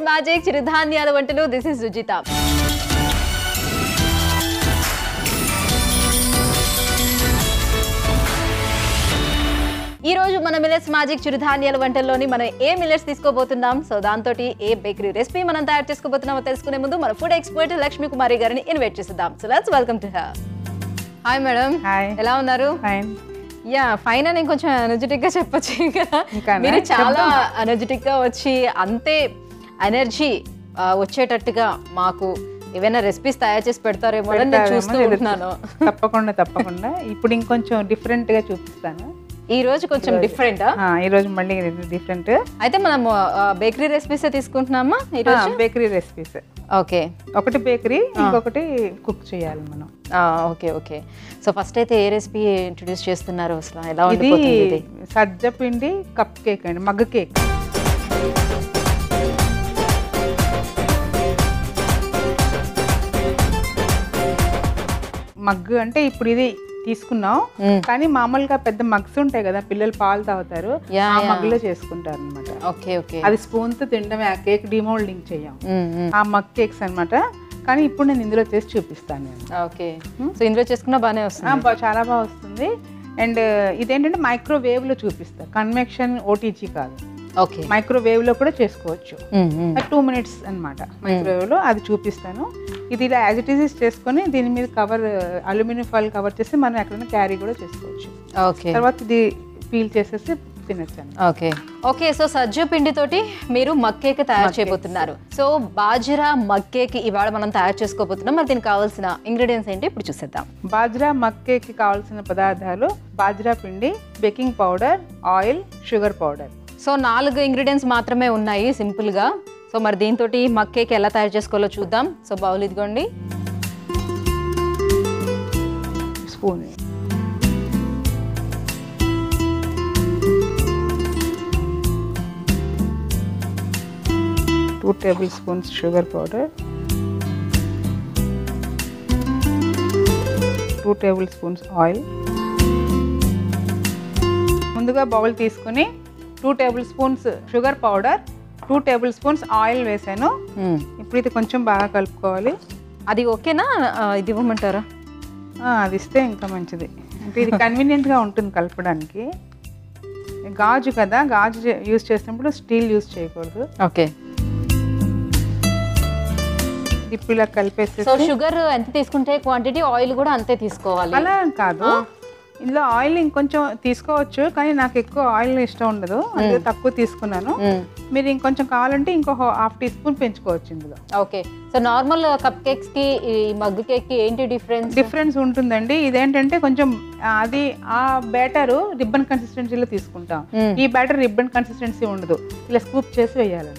Magic చిరుధాన్యాల వంటలు. This is Sujitha. ఈ రోజు మన మిల్లెట్స్ మ్యాజిక్ చిరుధాన్యాల వంటల్లోని మనం ఏ మిల్లెట్స్ తీసుకోబోతున్నాం, సో దాంతో ఏ బేకరీ రెసిపీ మనం తయారు చేసుకోబోతున్నామో తెలుసుకునే ముందు మన ఫుడ్ ఎక్స్పర్ట్ లక్ష్మీ కుమారి గారిని ఇన్వైట్ చేద్దాం. So let's welcome to her. Hi madam. Hi. ఎలా ఉన్నారు? ఫైన్. యా ఫైన్ అని కొంచెం ఎనర్జెటిక్ గా చెప్పొచ్చు కదా. మీరు చాలా ఎనర్జెటిక్ గా వచ్చి అంతే ఎనర్జీ వచ్చేటట్టుగా మాకు ఏమైనా రెసిపీస్ తయారు చేసి పెడతారేమో అని నేను చూస్తూ ఉంటున్నాను. తప్పకుండా ఇప్పుడు ఇంకొంచెం డిఫరెంట్ గా చూపిస్తాను. ఈ రోజు కొంచెం డిఫరెంటా? ఈ రోజు మళ్ళీ డిఫరెంట్. అయితే మనం బేకరీ రెసిపీస్ తీసుకుంటున్నామా ఈ రోజు? Bakery recipes. ఓకే, ఒకటి బేకరీ, ఇంకొకటి కుక్ చేయాలి మనం. Okay okay. సో ఫస్ట్ అయితే ఏ రెసిపీ ఇంట్రొడ్యూస్ చేస్తున్నారు? అసలు ఎలా ఉంటుంది? ఇది సజ్జ పిండి కప్ కేక్ అండి, మగ్ కేక్. మగ్ అంటే ఇప్పుడు ఇది తీసుకున్నాం, కానీ మామూలుగా పెద్ద మగ్స్ ఉంటాయి కదా, పిల్లలు పాలు తాగుతారు, ఆ మగ్గులో చేసుకుంటారు అనమాట. Okay okay. అది స్పూన్ తో తినడమే, ఆ కేక్ డిమోల్డింగ్ చెయ్యం. ఆ మగ్ కేక్స్ అనమాట. కానీ ఇప్పుడు నేను ఇందులో చేసి చూపిస్తాను. ఓకే, సో ఇందులో చేసుకున్నా బాగానే వస్తుంది, చాలా బాగా వస్తుంది. అండ్ ఇదేంటంటే మైక్రోవేవ్ లో చూపిస్తా, కన్వెక్షన్ ఓటీజీ కాదు. ఓకే, మైక్రోవేవ్ లో కూడా చేసుకోవచ్చు. 2 minutes అనమాట మైక్రోవేవ్ లో, అది చూపిస్తాను. ఇది ఇలా యాజ్ ఇట్ ఈజ్ చేసుకొని దీని మీద కవర్, అల్యూమినియం ఫాయిల్ కవర్ చేసి మనం ఎక్కడైనా క్యారీ కూడా చేసుకోవచ్చు. ఓకే, తర్వాత ఇది పీల్ చేసేసి తినొచ్చాను. Okay okay. సో సజ్జ పిండి తోటి మీరు మగ్ కేక్ తయారు చేయబోతున్నారు. సో బాజ్రా మగ్ కేక్ ఇవాళ మనం తయారు చేసుకోబోతున్నాం. మరి దీనికి కావాల్సిన ఇంగ్రీడియంట్స్ ఏంటి ఇప్పుడు చూసేద్దాం. బాజ్రా మగ్ కేక్ కి కావాల్సిన పదార్థాలు: బాజ్రా పిండి, baking powder, oil, sugar powder. So 4 ingredients మాత్రమే ఉన్నాయి సింపుల్ గా. సో మరి దీంతో మగ్ కేక్ ఎలా తయారు చేసుకోవాలో చూద్దాం. సో బౌల్ ఇదిగోండి, spoon, two tablespoons sugar powder, 2 tablespoons oil. ముందుగా బౌల్ తీసుకుని 2 tablespoons sugar powder, 2 tablespoons oil వేసాను. ఇప్పుడు ఇది కొంచెం బాగా కలుపుకోవాలి. అది ఓకేనా? ఇది ఇవ్వమంటారా? అది ఇస్తే ఇంకా మంచిది, అంటే ఇది కన్వీనియంట్గా ఉంటుంది కలపడానికి. గాజు కదా, గాజు యూజ్ చేసినప్పుడు స్టీల్ యూజ్ చేయకూడదు. ఓకే, ఇప్పుడు ఇలా కలిపేసి. సో షుగర్ ఎంత తీసుకుంటే క్వాంటిటీ, ఆయిల్ కూడా అంతే తీసుకోవాలి? అలా కాదు, ఇందులో ఆయిల్ ఇంకొంచెం తీసుకోవచ్చు, కానీ నాకు ఎక్కువ ఆయిల్ ఇష్టం ఉండదు, అందుకే తక్కువ తీసుకున్నాను. మీరు ఇంకొంచెం కావాలంటే ఇంకో 1/2 టీ స్పూన్ పెంచుకోవచ్చు ఇందులో. Okay, so normal cupcakes కి ఈ మగ్ కేక్ కి ఏంటి డిఫరెన్స్ ఉంటుందండి. ఇదేంటంటే కొంచెం అది ఆ బ్యాటర్ రిబ్బన్ కన్సిస్టెన్సీలో తీసుకుంటాం, ఈ బ్యాటర్ రిబ్బన్ కన్సిస్టెన్సీ ఉండదు, ఇలా స్కూప్ చేసి వేయాలన్నమాట.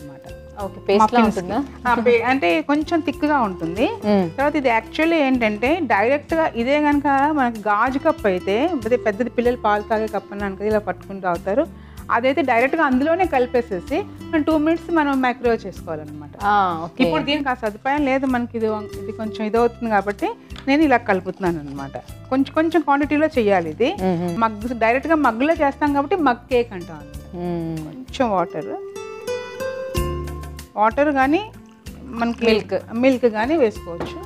అంటే కొంచెం థిక్గా ఉంటుంది. తర్వాత ఇది యాక్చువల్లీ ఏంటంటే డైరెక్ట్ గా ఇదే కనుక మనకి గాజు కప్ అయితే, అదే పెద్దది పిల్లలు పాలు తాగే కప్ అని ఇలా పట్టుకుని తాగుతారు, అదైతే డైరెక్ట్ గా అందులోనే కలిపేసేసి 2 minutes మనం మైక్రోవేవ్ చేసుకోవాలన్నమాట. ఇప్పుడు దీనికి ఆ సదుపాయం లేదు మనకి, ఇది కొంచెం ఇదవుతుంది కాబట్టి నేను ఇలా కలుపుతున్నాను అనమాట. కొంచెం కొంచెం క్వాంటిటీలో చెయ్యాలి ఇది. మగ్ డైరెక్ట్ గా మగ్గులో చేస్తాం కాబట్టి మగ్ కేక్ అంటాం. కొంచెం వాటర్ కానీ మనకి మిల్క్ కానీ వేసుకోవచ్చు.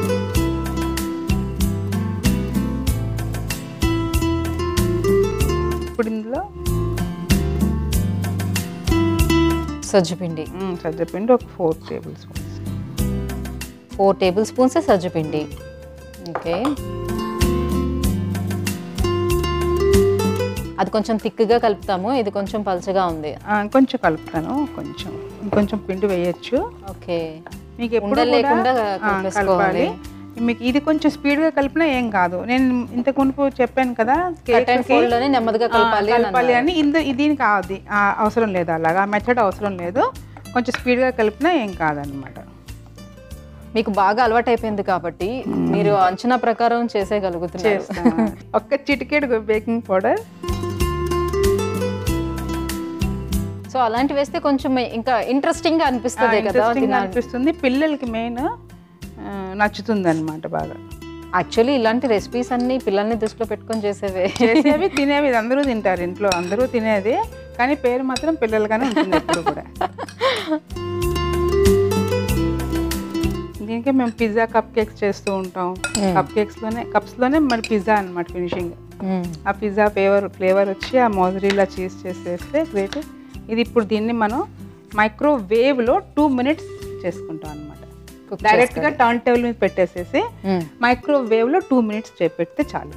ఇప్పుడు ఇందులో సజ్జపిండి ఒక 4 టేబుల్ స్పూన్స్. 4 టేబుల్ స్పూన్స్ సజ్జపిండి. ఓకే, అది కొంచెం థిక్గా కలుపుతాము, ఇది కొంచెం పల్చగా ఉంది. కొంచెం కలుపుతాను, కొంచెం పిండి వేయచ్చు. ఓకే, మీకు ఎప్పుడు లేకుండా కలపాలి. మీకు ఇది కొంచెం స్పీడ్గా కలిపినా ఏం కాదు. నేను ఇంతకు మునుపు చెప్పాను కదా, నెమ్మదిగా కలపాలి అని. దీనికి అవసరం లేదు, అలాగా మెథడ్ అవసరం లేదు. కొంచెం స్పీడ్గా కలిపినా ఏం కాదనమాట. మీకు బాగా అలవాటు అయిపోయింది కాబట్టి మీరు అంచనా ప్రకారం చేసేయగలుగుతున్నారు. ఒక్క చిటికెడు బేకింగ్ పౌడర్. సో అలాంటి వేస్తే కొంచెం ఇంకా ఇంట్రెస్టింగ్ గా అనిపిస్తుంది కదా, అనిపిస్తుంది పిల్లలకి, మెయిన్ నచ్చుతుంది అనమాట బాగా. యాక్చువల్లీ ఇలాంటి రెసిపీస్ అన్ని పిల్లల్ని దృష్టిలో పెట్టుకొని చేసేవి తినేవి అందరూ తింటారు, ఇంట్లో అందరూ తినేది, కానీ పేరు మాత్రం పిల్లలుగానే ఉంటుంది ఎప్పుడు కూడా. దీనికి మేము పిజ్జా కప్ కేక్స్ చేస్తూ ఉంటాం. కప్స్లోనే మరి పిజ్జా అనమాట ఫినిషింగ్. ఆ పిజ్జా ఫ్లేవర్ వచ్చి ఆ మోజరీలా చీజ్ చేసేస్తే గ్రేట్. ఇది ఇప్పుడు దీన్ని మనం మైక్రోవేవ్లో 2 minutes చేసుకుంటాం అనమాట. డైరెక్ట్గా టర్న్ టేబుల్ మీద పెట్టేసేసి మైక్రోవేవ్లో 2 minutes పెడితే చాలు.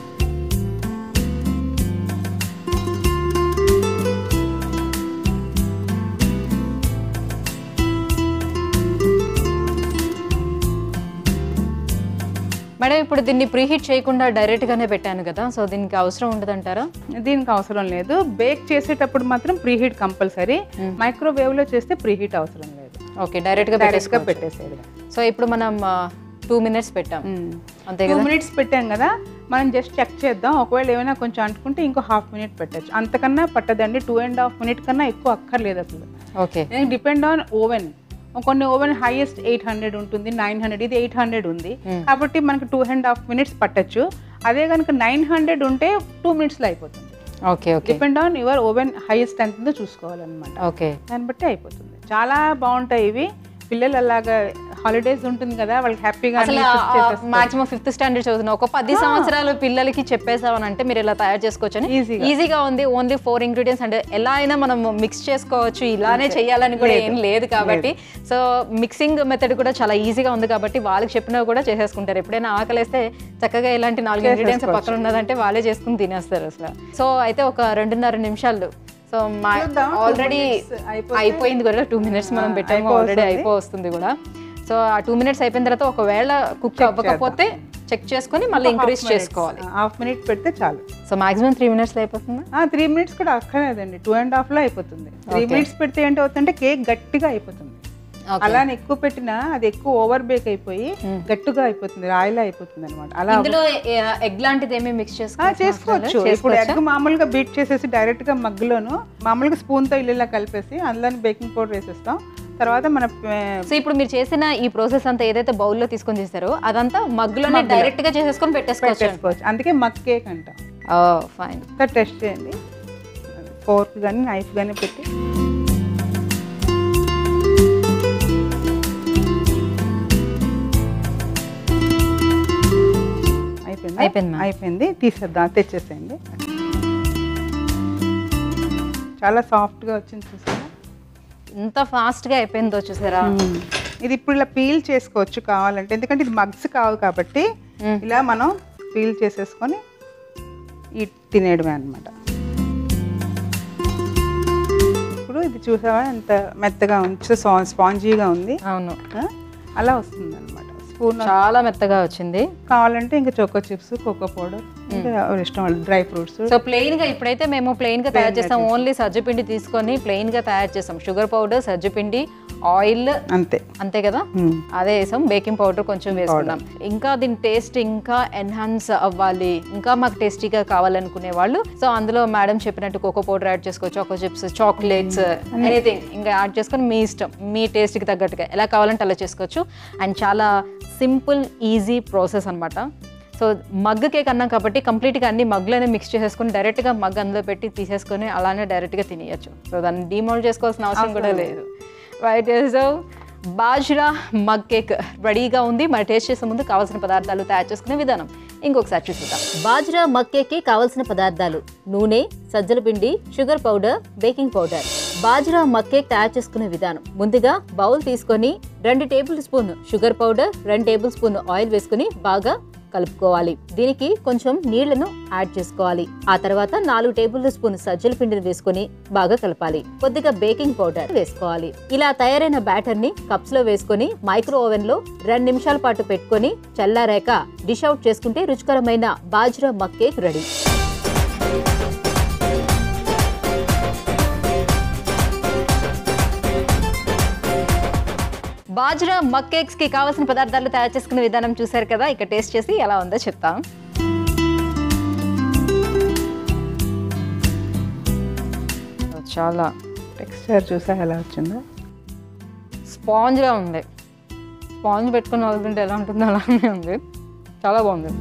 మేడం ఇప్పుడు దీన్ని ప్రీహీట్ చేయకుండా డైరెక్ట్గానే పెట్టాను కదా, సో దీనికి అవసరం ఉండదంటారా? దీనికి అవసరం లేదు. బేక్ చేసేటప్పుడు మాత్రం ప్రీహీట్ కంపల్సరీ. మైక్రోవేవ్లో చేస్తే ప్రీహీట్ అవసరం లేదు. ఓకే, డైరెక్ట్గా పెట్టేసేది. సో ఇప్పుడు మనం 2 minutes పెట్టాం అంతే. 2 minutes పెట్టాం కదా, మనం జస్ట్ చెక్ చేద్దాం. ఒకవేళ ఏమైనా కొంచెం అంటుకుంటే ఇంకో 1/2 minute పెట్టచ్చు. అంతకన్నా పట్టదండి. 2.5 minutes కన్నా ఎక్కువ అక్కర్లేదు అసలు. Okay, depend on oven. కొన్ని ఓవెన్ హైయెస్ట్ 800 ఉంటుంది, 900, ఇది 800 ఉంది కాబట్టి మనకి 2.5 minutes పట్టచ్చు. అదే కనుక 900 ఉంటే 2 minutesలో అయిపోతుంది. Okay okay, depend on your oven highest ఎంత ఉందో చూసుకోవాలన్నమాట. ఓకే, దాన్ని బట్టి అయిపోతుంది. చాలా బాగుంటాయి ఇవి. పిల్లలు అలాగా హాలిడేస్ ఉంటుంది కదా, వాళ్ళకి హ్యాపీగా మాక్సిమం 5th standard చదువుతున్నా ఒక 10 సంవత్సరాల పిల్లలకి చెప్పేసామని అంటే మీరు ఇలా తయారు చేసుకోవచ్చు. ఈజీగా ఉంది. ఓన్లీ 4 ingredients అంటే ఎలా అయినా మనం మిక్స్ చేసుకోవచ్చు. ఇలానే చేయాలని కూడా ఏం లేదు కాబట్టి సో మిక్సింగ్ మెథడ్ కూడా చాలా ఈజీగా ఉంది కాబట్టి వాళ్ళకి చెప్పినా కూడా చేసేసుకుంటారు. ఎప్పుడైనా ఆకలేస్తే చక్కగా ఇలాంటి 4 ingredients పక్కన ఉన్నదంటే వాళ్ళే చేసుకుని తినేస్తారు అసలు. సో అయితే ఒక 2.5 నిమిషాలు. సో ఆల్రెడీ అయిపోయింది కూడా. 2 minutes మనం పెట్టాము, ఆల్రెడీ అయిపోతుంది కూడా. సో ఆ 2 minutes అయిపోయిన తర్వాత ఒకవేళ కుక్ అవ్వకపోతే చెక్ చేసుకొని మళ్ళీ ఇంక్రీజ్ చేసుకోవాలి. 1/2 minute పెడితే చాలు. సో మాక్సిమం 3 minutes అయిపోతుంది. 3 minutes కూడా అక్కర్లేదండి, 2.5లో అయిపోతుంది. 3 minutes పెడితే ఏంటి అవుతుందంటే కేక్ గట్టిగా అయిపోతుంది. అలానే ఎక్కువ పెట్టినా అది ఎక్కువ ఓవర్ బేక్ అయిపోయి గట్టిగా అయిపోతుంది, రాయిలా అయిపోతుంది అనమాట. అలా ఇందులో ఎగ్ లాంటిది ఏమీ మిక్స్ చేసుకోవచ్చు. ఇప్పుడు ఎగ్ మామూలుగా బీట్ చేసేసి డైరెక్ట్ గా మగ్గులోను మామూలుగా స్పూన్ తో ఇలా కలిపేసి అందులోని బేకింగ్ పౌడర్ వేసేస్తాం. తర్వాత మన సో ఇప్పుడు మీరు చేసిన ఈ ప్రాసెస్ అంతా ఏదైతే బౌల్లో తీసుకొని చేస్తారో అదంతా మగ్గులోనే డైరెక్ట్ గా చేసేసుకొని పెట్టేసుకోవచ్చు. అందుకే మగ్ కేక్ అంటాం. ఫైన్, టెస్ట్ చేయండి. ఫోర్క్ కానీ నైఫ్ కానీ పెట్టి అయిపోయింది. తీసేద్దాం, తెచ్చేసేయండి. చాలా సాఫ్ట్గా వచ్చింది చూసారా, ఎంత ఫాస్ట్గా అయిపోయిందో చూసారా. ఇది ఇప్పుడు ఇలా పీల్ చేసుకోవచ్చు కావాలంటే, ఎందుకంటే ఇది మగ్స్ కావు కాబట్టి ఇలా మనం పీల్ చేసేసుకొని తినేయడమే అనమాట. ఇప్పుడు ఇది చూసావా ఎంత మెత్తగా ఉంది, స్పాంజీగా ఉంది. అవును, అలా వస్తుంది అనమాట. చాలా మెత్తగా వచ్చింది. కావాలంటే ఇంకా చోకో చిప్స్, కోకో పౌడర్, ఇష్టం డ్రై ఫ్రూట్స్. సో ప్లెయిన్ గా ఇప్పుడైతే మేము ప్లెయిన్ గా తయారు చేస్తాం. ఓన్లీ సజ్జపిండి తీసుకొని ప్లెయిన్ గా తయారు చేస్తాం. షుగర్ పౌడర్, సజ్జపిండి, ఆయిల్, అంతే కదా. అదే వేసాం. బేకింగ్ పౌడర్ కొంచెం వేసుకున్నాం. ఇంకా దీని టేస్ట్ ఇంకా ఎన్హాన్స్ అవ్వాలి, ఇంకా మాకు టేస్టీగా కావాలనుకునే వాళ్ళు సో అందులో మేడం చెప్పినట్టు కోకో పౌడర్ యాడ్ చేసుకోవచ్చు, చాకో చిప్స్, చాక్లెట్స్, ఎనీథింగ్ ఇంకా యాడ్ చేసుకొని మీ ఇష్టం, మీ టేస్ట్కి తగ్గట్టుగా ఎలా కావాలంటే అలా చేసుకోవచ్చు. అండ్ చాలా సింపుల్ ఈజీ ప్రాసెస్ అనమాట. సో మగ్ కేక్ అన్నాం కాబట్టి కంప్లీట్గా అన్ని మగ్లోనే మిక్స్ చేసేసుకొని డైరెక్ట్గా మగ్ అందులో పెట్టి తీసేసుకొని అలానే డైరెక్ట్గా తినేయచ్చు. సో దాన్ని డీమోల్డ్ చేసుకోవాల్సిన అవసరం కూడా లేదు. Right, so bajra mug cake రెడీగా ఉంది. మరి టేస్ట్ చేసే ముందు కావాల్సిన పదార్థాలు తయారు చేసుకునే విధానం ఇంకొకసారి చూద్దాం. బాజ్రా మగ్ కేక్కి కావాల్సిన పదార్థాలు: నూనె, సజ్జల పిండి, sugar powder, baking powder. Bajra mug cake తయారు చేసుకునే విధానం: ముందుగా బౌల్ తీసుకొని 2 tablespoon sugar powder, 2 tablespoon oil వేసుకుని బాగా కలుపుకోవాలి. దీనికి కొంచెం నీళ్లను యాడ్ చేసుకోవాలి. ఆ తర్వాత 4 టేబుల్ స్పూన్ సజ్జల పిండిని వేసుకుని బాగా కలపాలి. కొద్దిగా బేకింగ్ పౌడర్ వేసుకోవాలి. ఇలా తయారైన బ్యాటర్ ని కప్స్ లో వేసుకుని మైక్రో ఓవెన్ లో 2 నిమిషాల పాటు పెట్టుకుని చల్లారాక డిష్ అవుట్ చేసుకుంటే రుచికరమైన bajra mug cake ready. Bajra mug cakes కి కావాల్సిన పదార్థాలు తయారు చేసుకునే విధానం చూసారు కదా. ఇక టేస్ట్ చేసి ఎలా ఉందో చెప్తాం. చాలా టెక్స్చర్ చూసా ఎలా వచ్చిందో, స్పాంజ్గా ఉంది. స్పాంజ్ పెట్టుకుని వదులుతుంటే ఎలా ఉంటుందో అలానే ఉంది. చాలా బాగుంది.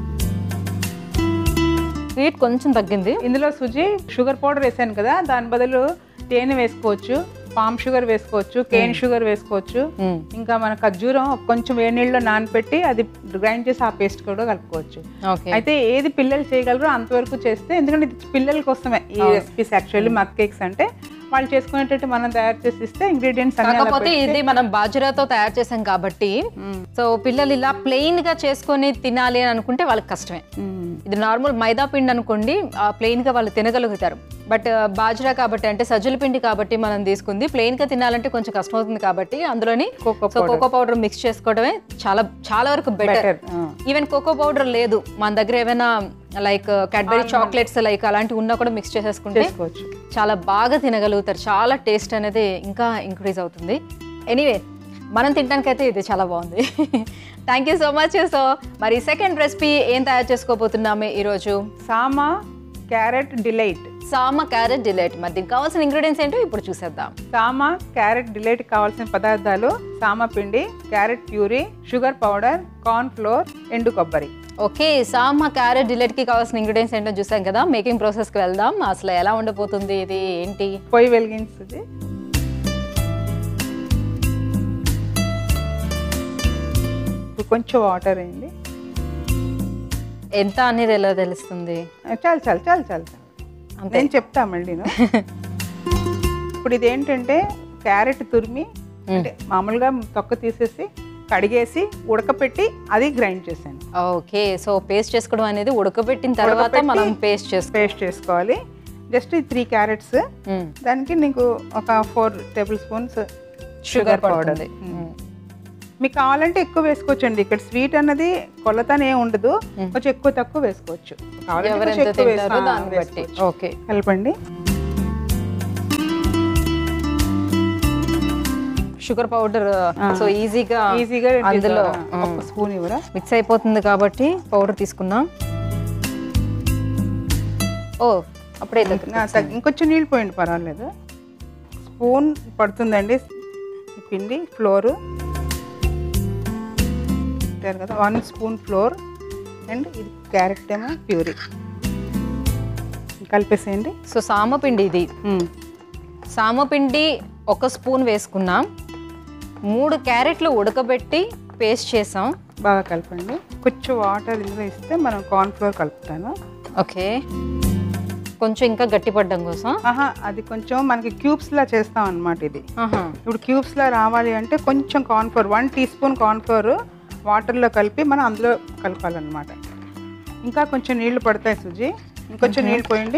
స్వీట్ కొంచెం తగ్గింది. ఇందులో సుజీ షుగర్ పౌడర్ వేసాను కదా, దాని బదులు తేనె వేసుకోవచ్చు. పామ్ షుగర్ వేసుకోవచ్చు, కేన్ షుగర్ వేసుకోవచ్చు. ఇంకా మన ఖర్జూరం కొంచెం వేడి నీళ్ళలో నానపెట్టి అది గ్రైండ్ చేసి ఆ పేస్ట్ కూడా కలుపుకోవచ్చు. అయితే ఏది పిల్లలు చేయగలరో అంతవరకు చేస్తే, ఎందుకంటే ఇది పిల్లల కోసమే ఈ రెసిపీస్. యాక్చువల్లీ మగ్ కేక్స్ అంటే వాళ్ళు చేసుకునేటట్టు మనం తయారు చేసి ఇస్తే ఇంగ్రీడియంట్స్ కాకపోతే ఇది మనం బాజరాతో తయారు చేసాం కాబట్టి సో పిల్లలు ఇలా ప్లెయిన్ గా చేసుకొని తినాలి అని అనుకుంటే వాళ్ళకి కష్టమే. ఇది నార్మల్ మైదా పిండి అనుకోండి, ప్లెయిన్ గా వాళ్ళు తినగలుగుతారు. బట్ బాజరా కాబట్టి అంటే సజ్జల పిండి కాబట్టి మనం తీసుకుంది ప్లెయిన్ గా తినాలంటే కొంచెం కష్టం అవుతుంది కాబట్టి అందులోని కోకో పౌడర్ మిక్స్ చేసుకోవడమే చాలా చాలా వరకు బెటర్. ఈవెన్ కోకో పౌడర్ లేదు మన దగ్గర, ఏమైనా లైక్ క్యాడ్బరీ చాక్లెట్స్ లైక్ అలాంటివి ఉన్నా కూడా మిక్స్ చేసేసుకుంటే చాలా బాగా తినగలుగుతారు. చాలా టేస్ట్ అనేది ఇంకా ఇంక్రీజ్ అవుతుంది. ఎనీవే మనం తినడానికైతే ఇది చాలా బాగుంది. Thank you so much. So మరి సెకండ్ రెసిపీ ఏం తయారు చేసుకోబోతున్నాము ఈరోజు? Sama carrot delight. Sama carrot delight. మరి దీనికి కావాల్సిన ఇంగ్రీడియంట్స్ ఏంటో ఇప్పుడు చూసేద్దాం. సామా క్యారెట్ డిలైట్ కావాల్సిన పదార్థాలు: సామా పిండి, carrot puree, sugar powder, corn flour, ఎండు కొబ్బరి. ఓకే, సామా క్యారెట్ డిలైట్ కి కావాల్సిన ఇంగ్రీడియంట్స్ ఏంటో చూసాం కదా. మేకింగ్ ప్రాసెస్ కి వెళ్దాం. అసలు ఎలా ఉండబోతుంది ఇది ఏంటి? పొయ్యి వెలిగించింది, కొంచెం వాటర్ వేయండి. ఎంత అనేది ఎలా తెలుస్తుంది? చాలు చాలు చాలు చాలు నేను చెప్తా మళ్ళీ. ఇప్పుడు ఇదేంటంటే క్యారెట్ తురిమి అంటే మామూలుగా తొక్క తీసేసి కడిగేసి ఉడకపెట్టి అది గ్రైండ్ చేశాను. ఓకే, సో పేస్ట్ చేసుకోవడం అనేది ఉడకబెట్టిన తర్వాత మనం పేస్ట్ చేసుకోవాలి. జస్ట్ 3 క్యారెట్స్, దానికి నీకు ఒక 4 టేబుల్ స్పూన్స్ షుగర్ పౌడర్. మీకు కావాలంటే ఎక్కువ వేసుకోవచ్చు అండి. ఇక్కడ స్వీట్ అన్నది కొలతనే ఉండదు, కొంచెం ఎక్కువ తక్కువ వేసుకోవచ్చు. ఓకే, కలపండి. షుగర్ పౌడర్ సో ఈజీగా అందులో ఒక స్పూన్ ఇవ్వరా, మిక్స్ అయిపోతుంది కాబట్టి పౌడర్ తీసుకున్నాం. ఓ అప్పుడే ఇంకొంచెం నీళ్ళు పోయండి, పర్వాలేదు. స్పూన్ పడుతుందండి పిండి. ఫ్లోరు కదా, 1 స్పూన్ ఫ్లోర్ అండ్ ఇది క్యారెట్ ఏమో ప్యూరీ కలిపేసేయండి. సో సామపిండి ఇది, సామపిండి 1 స్పూన్ వేసుకున్నాం. 3 క్యారెట్లు ఉడకబెట్టి పేస్ట్ చేసాం. బాగా కలపండి. కొంచెం వాటర్ ఇందులో ఇస్తే మనం కార్న్ ఫ్లోర్ కలుపుతాను. ఓకే, కొంచెం ఇంకా గట్టిపడ్డం కోసం. అది కొంచెం మనకి క్యూబ్స్ లా చేస్తాం అన్నమాట. ఇది ఇప్పుడు క్యూబ్స్ లా రావాలి అంటే కొంచెం corn flour, 1 teaspoon corn flour వాటర్లో కలిపి మనం అందులో కలపాలన్నమాట. ఇంకా కొంచెం నీళ్లు పడతాయి సుజీ, ఇంకొంచెం నీళ్ళు పోయండి,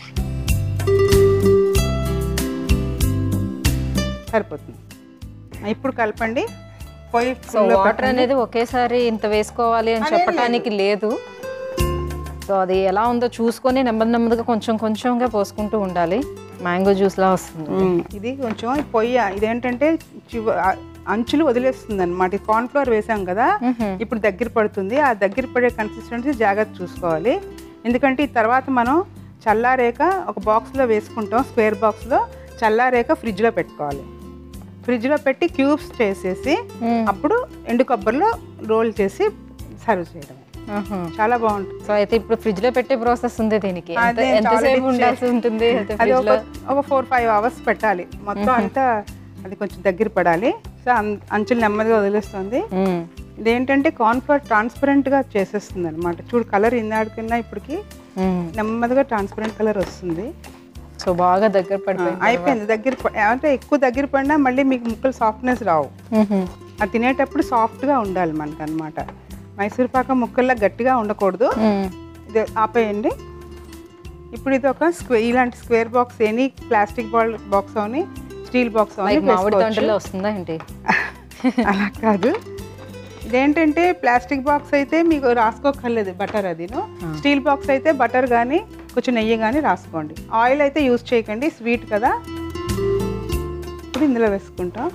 సరిపోతుంది. ఇప్పుడు కలపండి. వాటర్ అనేది ఒకేసారి ఇంత వేసుకోవాలి అని చెప్పడానికి లేదు. సో అది ఎలా ఉందో చూసుకొని నెమ్మదిగా కొంచెంగా పోసుకుంటూ ఉండాలి. మ్యాంగో జ్యూస్ లా వస్తుంది ఇది. కొంచెం పొయ్యి ఇదేంటంటే అంచులు వదిలేస్తుంది అనమాట. కార్న్ ఫ్లోర్ వేసాం కదా, ఇప్పుడు దగ్గర పడుతుంది. ఆ దగ్గర పడే కన్సిస్టెన్సీ జాగ్రత్త చూసుకోవాలి. ఎందుకంటే ఈ తర్వాత మనం చల్లారేక ఒక బాక్స్లో వేసుకుంటాం, స్క్వేర్ బాక్స్లో. చల్లారేక ఫ్రిడ్జ్లో పెట్టుకోవాలి. ఫ్రిడ్జ్లో పెట్టి క్యూబ్స్ చేసేసి అప్పుడు ఎండు కొబ్బరిలో రోల్ చేసి సర్వ్ చేయడం చాలా బాగుంటుంది. సో అయితే ఇప్పుడు ఫ్రిడ్జ్ లో పెట్టే ప్రాసెస్ ఉంది దీనికి. ఎంతసేపు ఉండాల్సి ఉంటుంది? అది ఒక 4-5 అవర్స్ పెట్టాలి. మొత్తం అంతా అది కొంచెం దగ్గర పడాలి. సో అంచులు నెమ్మదిగా వదిలేస్తుంది. ఇదేంటంటే కార్న్ ఫ్లోర్ ట్రాన్స్పరెంట్ గా చేసేస్తుంది అనమాట. చూడు, కలర్ ఇందాడికన్నా ఇప్పటికి నెమ్మదిగా ట్రాన్స్పరెంట్ కలర్ వస్తుంది. సో బాగా దగ్గర పడిపోయింది, అయిపోయింది. దగ్గర అంటే ఎక్కువ దగ్గర పడినా మళ్ళీ మీకు ముక్కలు సాఫ్ట్నెస్ రావు. అది తినేటప్పుడు సాఫ్ట్ గా ఉండాలి మనకు అనమాట. మైసూర్ పాక ముక్కల్లా గట్టిగా ఉండకూడదు. ఇది ఆపేయండి. ఇప్పుడు ఇది ఒక ఇలాంటి square box, any plastic box అని, స్టీల్ బాక్స్ వస్తుందా ఏంటి? అలా కాదు. ఇదేంటంటే ప్లాస్టిక్ బాక్స్ అయితే మీకు రాసుకోకర్లేదు బటర్. అది స్టీల్ బాక్స్ అయితే బటర్ కానీ కొంచెం నెయ్యి కానీ రాసుకోండి. ఆయిల్ అయితే యూజ్ చేయకండి, స్వీట్ కదా. ఇప్పుడు ఇందులో వేసుకుంటాం.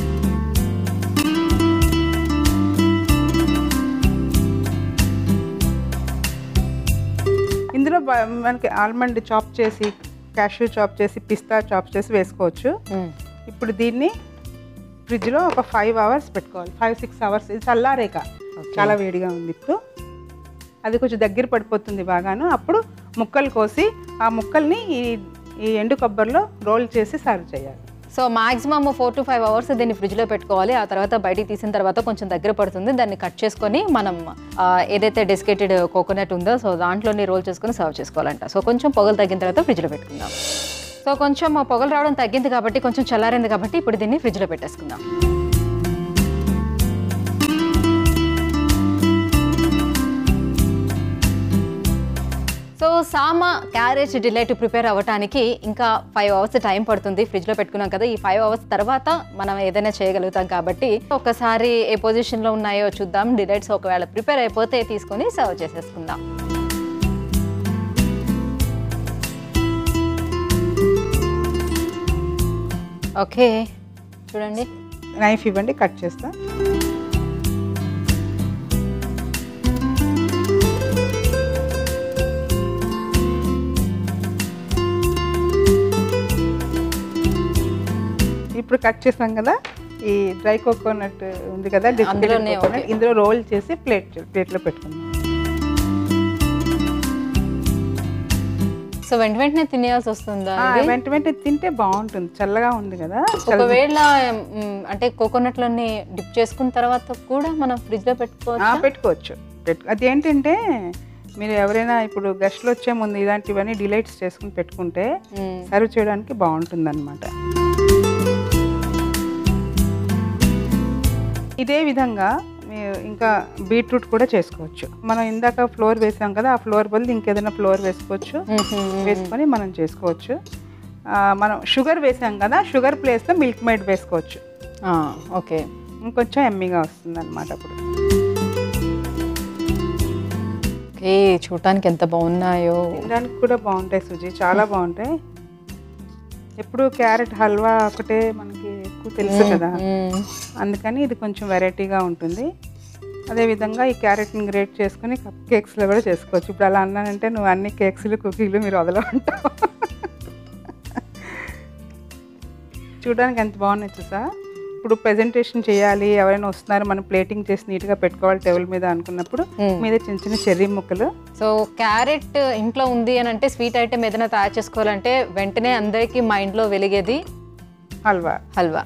ఇందులో మనకి ఆల్మండ్ చాప్ చేసి, క్యాష్యూ చాప్ చేసి, పిస్తా చాప్ చేసి వేసుకోవచ్చు. ఇప్పుడు దీన్ని ఫ్రిడ్జ్లో ఒక 5 అవర్స్ పెట్టుకోవాలి. 5-6 అవర్స్. ఇది చల్లారేక, చాలా వేడిగా ఉంది ఇప్పుడు. అది కొంచెం దగ్గర పడిపోతుంది బాగాను. అప్పుడు ముక్కలు కోసి ఆ ముక్కల్ని ఈ ఎండు కొబ్బరిలో రోల్ చేసి సర్వ్ చేయాలి. సో మాక్సిమమ్ 4 to 5 అవర్స్ దీన్ని ఫ్రిడ్జ్లో పెట్టుకోవాలి. ఆ తర్వాత బయటికి తీసిన తర్వాత కొంచెం దగ్గర పడుతుంది. దాన్ని కట్ చేసుకొని మనం ఏదైతే డెసికేటెడ్ కోకోనట్ ఉందో సో దాంట్లోని రోల్ చేసుకొని సర్వ్ చేసుకోవాలంట. సో కొంచెం పొగలు తగ్గిన తర్వాత ఫ్రిడ్జ్లో పెట్టుకుందాం. సో కొంచెం పొగలు రావడం తగ్గింది కాబట్టి కొంచెం చల్లారింది కాబట్టి ఇప్పుడు దీన్ని ఫ్రిడ్జ్లో పెట్టేసుకుందాం. So sama carrot delight prepare అవ్వడానికి ఇంకా 5 అవర్స్ టైం పడుతుంది. ఫ్రిడ్జ్లో పెట్టుకున్నాం కదా, ఈ 5 అవర్స్ తర్వాత మనం ఏదైనా చేయగలుగుతాం కాబట్టి ఒకసారి ఏ పొజిషన్లో ఉన్నాయో చూద్దాం. డిలైట్స్ ఒకవేళ ప్రిపేర్ అయిపోతే తీసుకొని సర్వ్ చేసేసుకుందాం. ఓకే చూడండి, నైఫ్ ఇవ్వండి, కట్ చేస్తా. ఇప్పుడు కట్ చేసాం కదా, ఈ డ్రై కోకోనట్ ఉంది కదా, ఇందులో రోల్ చేసి ప్లేట్లో పెట్టుకుందాం. సో వెంటనే తినేయాల్సి వస్తుందా? వెంటనే తింటే బాగుంటుంది, చల్లగా ఉంది కదా. ఒకవేళ అంటే కోకోనట్ లోని డిప్ చేసుకున్న తర్వాత కూడా మనం ఫ్రిడ్జ్ లో పెట్టుకోవచ్చు. అదేంటంటే మీరు ఎవరైనా ఇప్పుడు గెస్ట్లు వచ్చే ముందు ఇలాంటివన్నీ డిలైట్స్ చేసుకుని పెట్టుకుంటే సర్వ్ చేయడానికి బాగుంటుంది అన్నమాట. ఇదే విధంగా ఇంకా బీట్రూట్ కూడా చేసుకోవచ్చు. మనం ఇందాక ఫ్లోర్ వేసాం కదా, ఆ ఫ్లోర్ బదులు ఇంకేదైనా ఫ్లోర్ వేసుకోవచ్చు, వేసుకొని మనం చేసుకోవచ్చు. మనం షుగర్ వేసాం కదా, షుగర్ ప్లేస్లో మిల్క్ మేడ్ వేసుకోవచ్చు. ఓకే, ఇంకొంచెం ఎమ్మీగా వస్తుంది అన్నమాట. అప్పుడు చూడటానికి ఎంత బాగున్నాయో, తినడానికి కూడా బాగుంటాయి సుజీ, చాలా బాగుంటాయి. ఎప్పుడు క్యారెట్ హల్వా ఒకటే మనకి ఎక్కువ తెలుసు కదా, అందుకని ఇది కొంచెం వెరైటీగా ఉంటుంది. అదేవిధంగా ఈ క్యారెట్ని గ్రేట్ చేసుకుని కప్ కేక్స్లో కూడా చేసుకోవచ్చు. ఇప్పుడు అలా అన్నానంటే నువ్వు అన్ని కేక్స్లు కుకీలు మీరు వదలమంటావు. చూడడానికి ఎంత బాగున్నాయి చూసా. ఇప్పుడు ప్రెజెంటేషన్ చేయాలి, ఎవరైనా వస్తున్నారు, మనం ప్లేటింగ్ చేసి నీట్గా పెట్టుకోవాలి టేబుల్ మీద అనుకున్నప్పుడు మీద చిన్న చిన్న చెర్రీ ముక్కలు. సో క్యారెట్ ఇంట్లో ఉంది అని అంటే స్వీట్ ఐటమ్ ఏదైనా తయారు చేసుకోవాలంటే వెంటనే అందరికీ మైండ్లో వెలిగేది హల్వా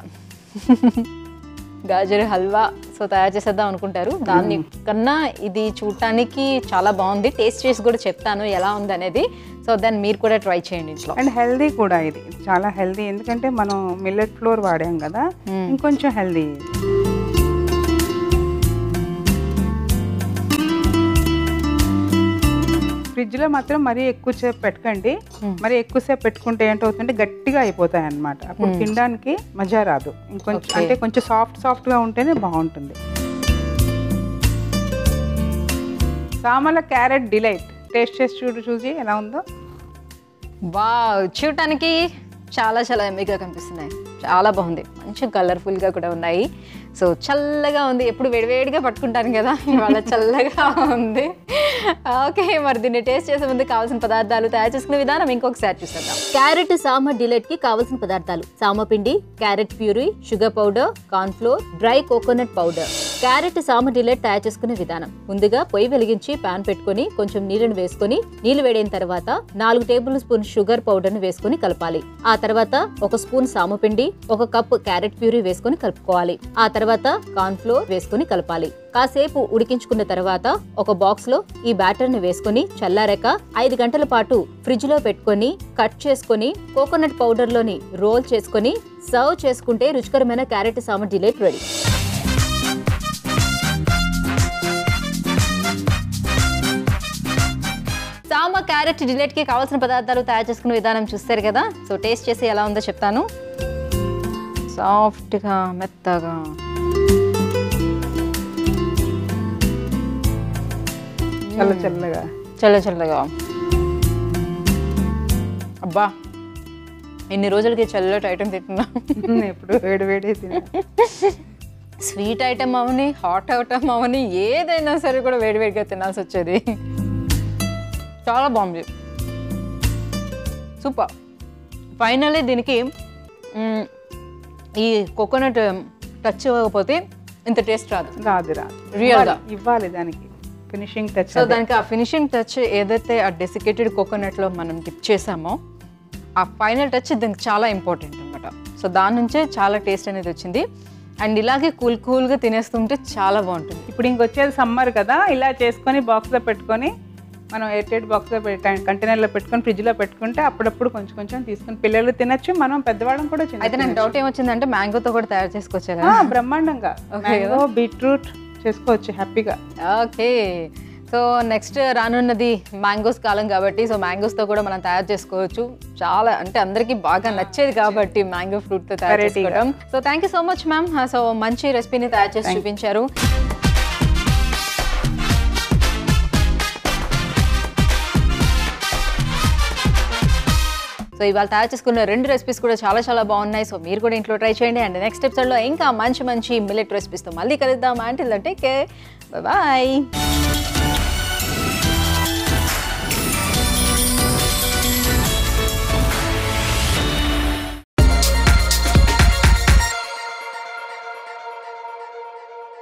గాజర్ హల్వా. సో తయారు చేసేద్దాం అనుకుంటారు, దాని కన్నా ఇది చూడటానికి చాలా బాగుంది. టేస్ట్ చేసి కూడా చెప్తాను ఎలా ఉంది అనేది. సో దాన్ని మీరు కూడా ట్రై చేయండి ఇంట్లో. అండ్ హెల్దీ కూడా, ఇది చాలా హెల్దీ, ఎందుకంటే మనం మిల్లెట్ ఫ్లోర్ వాడాం కదా, ఇంకొంచెం హెల్దీ. ఫ్రిడ్జ్లో మాత్రం మరీ ఎక్కువసేపు పెట్టకండి. మరీ ఎక్కువసేపు పెట్టుకుంటే ఏంటవుతుంటే గట్టిగా అయిపోతాయి అన్నమాట. అప్పుడు తినడానికి మజా రాదు. ఇంకొంచెం అంటే కొంచెం సాఫ్ట్గా ఉంటేనే బాగుంటుంది. సామల క్యారెట్ డిలైట్ టేస్ట్ చేసి చూసి ఎలా ఉందో. వావ్, చూడటానికి చాలా చాలా ఎమ్మిగా కనిపిస్తున్నాయి, చాలా బాగుంది, మంచి కలర్ఫుల్గా కూడా ఉన్నాయి. సో చల్లగా ఉంది, ఎప్పుడు వేడివేడిగా పట్టుకుంటాను కదా, ఇవాళ చల్లగా ఉంది. ఓకే, మరి దీన్ని టేస్ట్ చేసే ముందు కావాల్సిన పదార్థాలు, తయారు చేసుకునే విధానం ఇంకొకసారి చూసేద్దాం. క్యారెట్ సామ డిలైట్ కి కావాల్సిన పదార్థాలు: సామ పిండి, carrot puree, sugar powder, corn flour, dry coconut powder. Carrot sama delight తయారు చేసుకునే విధానం: ముందుగా పొయ్యి వెలిగించి పాన్ పెట్టుకుని కొంచెం నీళ్ళని వేసుకుని, నీళ్లు వేడైన తర్వాత 4 టేబుల్ స్పూన్ షుగర్ పౌడర్ ని వేసుకుని కలపాలి. ఆ తర్వాత 1 స్పూన్ సామ పిండి, 1 కప్ క్యారెట్ ప్యూరీ వేసుకుని కలుపుకోవాలి. ఆ తర్వాత కార్న్ ఫ్లోర్ వేసుకుని కలపాలి. కాసేపు ఉడికించుకున్న తర్వాత ఒక బాక్స్ లో ఈ బ్యాటర్ ని వేసుకుని చల్లారాక 5 గంటల పాటు ఫ్రిడ్జ్ లో పెట్టుకుని కట్ చేసుకుని కోకోనట్ పౌడర్ లోని రోల్ చేసుకుని సర్వ్ చేసుకుంటే రుచికరమైన carrot sama delight ready. Sama carrot delight కి కావాల్సిన పదార్థాలు, తయారు చేసుకునే విధానం చూస్తారు కదా. సో టేస్ట్ చేసి ఎలా ఉందో చెప్తాను. సాఫ్ట్గా, మెత్తగా, చల్లగా. అబ్బా, ఎన్ని రోజులకి చల్లటి ఐటమ్ తింటున్నా. ఎప్పుడు వేడి తిన్నా. స్వీట్ ఐటమ్ అవని, హాట్ ఐటమ్ అవని, ఏదైనా సరే కూడా వేడివేడిగా తినాల్సి వచ్చేది. చాలా బాగుంది, సూపర్. ఫైనల్లీ దీనికి ఈ కోకోనట్ టచ్ ఇవ్వకపోతే ఇంత టేస్ట్ రాదు. రియల్గా ఇవ్వాలి దానికి ఫినిషింగ్ టచ్. సో దానికి ఆ ఫినిషింగ్ టచ్ ఏదైతే ఆ డెసికేటెడ్ కోకోనట్లో మనం డిప్ చేసామో ఆ ఫైనల్ టచ్ దీనికి చాలా ఇంపార్టెంట్ అన్నమాట. అనమాట. సో దాని నుంచే చాలా టేస్ట్ అనేది వచ్చింది. అండ్ ఇలాగే కూల్గా తినేస్తుంటే చాలా బాగుంటుంది. ఇప్పుడు ఇంకొచ్చేది సమ్మర్ కదా, ఇలా చేసుకొని బాక్స్లో పెట్టుకొని మనం ఎయిర్టైట్ బాక్స్లో కంటైనర్లో పెట్టుకొని ఫ్రిడ్జ్లో పెట్టుకుంటే అప్పుడప్పుడు కొంచెం కొంచెం తీసుకొని పిల్లలు తినచ్చు, మనం పెద్దవాళ్ళం కూడా అయితే నాకు డౌట్ ఏమొచ్చిందంటే మ్యాంగోతో కూడా తయారు చేసుకోవచ్చు కదా? బ్రహ్మాండంగా మ్యాంగో బీట్రూట్ చేసుకోవచ్చు హ్యాపీగా. ఓకే, సో నెక్స్ట్ రానున్నది మ్యాంగోస్ కాలం కాబట్టి సో మ్యాంగోస్తో కూడా మనం తయారు చేసుకోవచ్చు. చాలా అంటే అందరికీ బాగా నచ్చేది కాబట్టి మ్యాంగో ఫ్రూట్తో తయారు చేసుకోవడం. So thank you so much ma'am. So మంచి రెసిపీని తయారు చేసి చూపించారు. సో ఇవాళ తయారు చేసుకున్న 2 రెసిపీస్ కూడా చాలా బాగున్నాయి. సో మీరు కూడా ఇంట్లో ట్రై చేయండి. అండ్ నెక్స్ట్ ఎపిసోడ్లో ఇంకా మంచి మిల్లెట్ రెసిపీస్తో మళ్ళీ కలుద్దాం. Until then take care, bye bye.